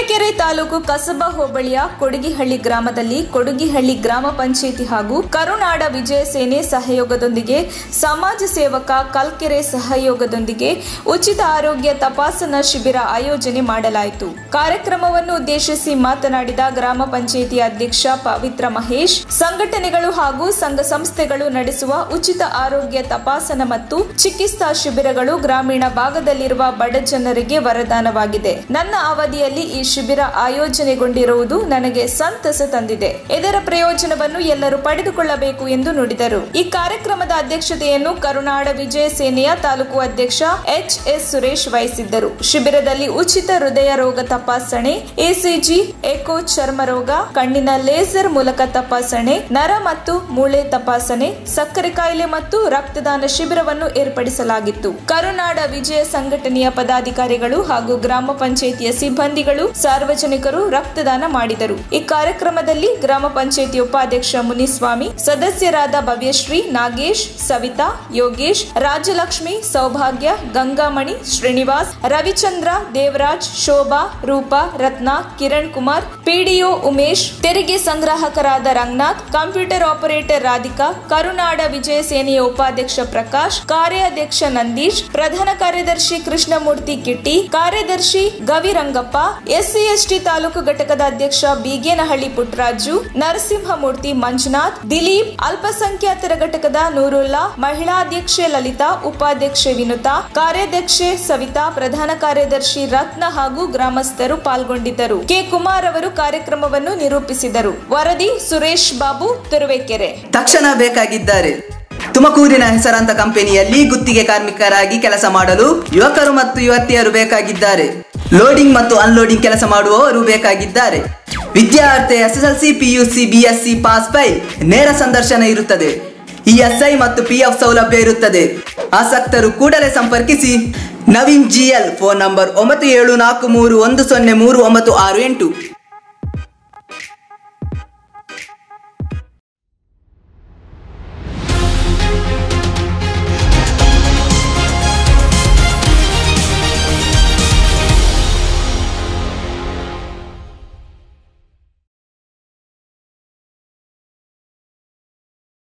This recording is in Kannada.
ತುರುವೇಕೆರೆ ತಾಲೂಕು ಕಸಬಾ ಹೋಬಳಿಯ ಕೊಡಗಿಹಳ್ಳಿ ಗ್ರಾಮದಲ್ಲಿ ಕೊಡಗಿಹಳ್ಳಿ ಗ್ರಾಮ ಪಂಚಾಯಿತಿ ಹಾಗೂ ಕರುನಾಡ ವಿಜಯ ಸೇನೆ ಸಹಯೋಗದೊಂದಿಗೆ ಸಮಾಜ ಸೇವಕ ಕಲ್ಕೆರೆ ಸಹಯೋಗದೊಂದಿಗೆ ಉಚಿತ ಆರೋಗ್ಯ ತಪಾಸಣಾ ಶಿಬಿರ ಆಯೋಜನೆ ಮಾಡಲಾಯಿತು. ಕಾರ್ಯಕ್ರಮವನ್ನು ಉದ್ದೇಶಿಸಿ ಮಾತನಾಡಿದ ಗ್ರಾಮ ಪಂಚಾಯಿತಿ ಅಧ್ಯಕ್ಷ ಪವಿತ್ರ ಮಹೇಶ್, ಸಂಘಟನೆಗಳು ಹಾಗೂ ಸಂಘ ಸಂಸ್ಥೆಗಳು ನಡೆಸುವ ಉಚಿತ ಆರೋಗ್ಯ ತಪಾಸಣಾ ಮತ್ತು ಚಿಕಿತ್ಸಾ ಶಿಬಿರಗಳು ಗ್ರಾಮೀಣ ಭಾಗದಲ್ಲಿರುವ ಬಡ ಜನರಿಗೆ ವರದಾನವಾಗಿದೆ. ನನ್ನ ಅವಧಿಯಲ್ಲಿ ಈ ಶಿಬಿರ ಆಯೋಜನೆಗೊಂಡಿರುವುದು ನನಗೆ ಸಂತಸ ತಂದಿದೆ. ಇದರ ಪ್ರಯೋಜನವನ್ನು ಎಲ್ಲರೂ ಪಡೆದುಕೊಳ್ಳಬೇಕು ಎಂದು ನುಡಿದರು. ಈ ಕಾರ್ಯಕ್ರಮದ ಅಧ್ಯಕ್ಷತೆಯನ್ನು ಕರುನಾಡ ವಿಜಯ ಸೇನೆಯ ತಾಲೂಕು ಅಧ್ಯಕ್ಷ ಎಚ್.ಎಸ್. ಸುರೇಶ್ ವಹಿಸಿದ್ದರು. ಶಿಬಿರದಲ್ಲಿ ಉಚಿತ ಹೃದಯ ರೋಗ ತಪಾಸಣೆ, ಎಸಿಜಿ, ಎಕೋ, ಚರ್ಮ ರೋಗ, ಕಣ್ಣಿನ ಲೇಸರ್ ಮೂಲಕ ತಪಾಸಣೆ, ನರ ಮತ್ತು ಮೂಳೆ ತಪಾಸಣೆ, ಸಕ್ಕರೆ ಕಾಯಿಲೆ ಮತ್ತು ರಕ್ತದಾನ ಶಿಬಿರವನ್ನು ಏರ್ಪಡಿಸಲಾಗಿತ್ತು. ಕರುನಾಡ ವಿಜಯ ಸಂಘಟನೆಯ ಪದಾಧಿಕಾರಿಗಳು ಹಾಗೂ ಗ್ರಾಮ ಪಂಚಾಯಿತಿಯ ಸಿಬ್ಬಂದಿಗಳು, ಸಾರ್ವಜನಿಕರು ರಕ್ತದಾನ ಮಾಡಿದರು. ಈ ಕಾರ್ಯಕ್ರಮದಲ್ಲಿ ಗ್ರಾಮ ಪಂಚಾಯಿತಿ ಉಪಾಧ್ಯಕ್ಷ ಮುನಿಸ್ವಾಮಿ, ಸದಸ್ಯರಾದ ಭವ್ಯಶ್ರೀ, ನಾಗೇಶ್, ಸವಿತಾ, ಯೋಗೇಶ್, ರಾಜಲಕ್ಷ್ಮಿ, ಸೌಭಾಗ್ಯ, ಗಂಗಾಮಣಿ, ಶ್ರೀನಿವಾಸ್, ರವಿಚಂದ್ರ, ದೇವರಾಜ್, ಶೋಭಾ, ರೂಪಾ, ರತ್ನ, ಕಿರಣ್ ಕುಮಾರ್, ಪಿಡಿಒ ಉಮೇಶ್, ತೆರಿಗೆ ಸಂಗ್ರಾಹಕರಾದ ರಂಗನಾಥ್, ಕಂಪ್ಯೂಟರ್ ಆಪರೇಟರ್ ರಾಧಿಕಾ, ಕರುನಾಡ ವಿಜಯ ಸೇನೆಯ ಉಪಾಧ್ಯಕ್ಷ ಪ್ರಕಾಶ್, ಕಾರ್ಯಾಧ್ಯಕ್ಷ ನಂದೀಶ್, ಪ್ರಧಾನ ಕಾರ್ಯದರ್ಶಿ ಕೃಷ್ಣಮೂರ್ತಿ ಕಿಟ್ಟಿ, ಕಾರ್ಯದರ್ಶಿ ಗವಿರಂಗಪ್ಪ, ಎಸ್ಸಿ/ಎಸ್ಟಿ ತಾಲೂಕು ಘಟಕದ ಅಧ್ಯಕ್ಷ ಬೀಗೇನಹಳ್ಳಿ ಪುಟ್ಟರಾಜು, ನರಸಿಂಹಮೂರ್ತಿ ಮಂಜುನಾಥ್, ದಿಲೀಪ್, ಅಲ್ಪಸಂಖ್ಯಾತರ ಘಟಕದ ನೂರುಲ್ಲಾ, ಮಹಿಳಾ ಅಧ್ಯಕ್ಷೆ ಲಲಿತಾ, ಉಪಾಧ್ಯಕ್ಷೆ ವಿನುತಾ, ಕಾರ್ಯಾಧ್ಯಕ್ಷೆ ಸವಿತಾ, ಪ್ರಧಾನ ಕಾರ್ಯದರ್ಶಿ ರತ್ನ ಹಾಗೂ ಗ್ರಾಮಸ್ಥರು ಪಾಲ್ಗೊಂಡಿದ್ದರು. ಕೆ. ಕುಮಾರ್ ಅವರು ಕಾರ್ಯಕ್ರಮವನ್ನು ನಿರೂಪಿಸಿದರು. ವರದಿ ಸುರೇಶ್ ಬಾಬು, ತುರುವೇಕೆರೆ. ತಕ್ಷಣ ಬೇಕಾಗಿದ್ದಾರೆ. ತುಮಕೂರಿನ ಹೆಸರಾಂತ ಕಂಪನಿಯಲ್ಲಿ ಗುತ್ತಿಗೆ ಕಾರ್ಮಿಕರಾಗಿ ಕೆಲಸ ಮಾಡಲು ಯುವಕರು ಮತ್ತು ಯುವತಿಯರು ಬೇಕಾಗಿದ್ದಾರೆ. ಲೋಡಿಂಗ್ ಮತ್ತು ಅನ್ಲೋಡಿಂಗ್ ಕೆಲಸ ಮಾಡುವವರು ಬೇಕಾಗಿದ್ದಾರೆ. ವಿದ್ಯಾರ್ಥಿ SSLC, PUC, BSc pass fail. ನೇರ ಸಂದರ್ಶನ ಇರುತ್ತದೆ. ESI ಮತ್ತು PF ಸೌಲಭ್ಯ ಇರುತ್ತದೆ. ಆಸಕ್ತರು ಕೂಡಲೇ ಸಂಪರ್ಕಿಸಿ. Naveen GL, phone number 9743103968.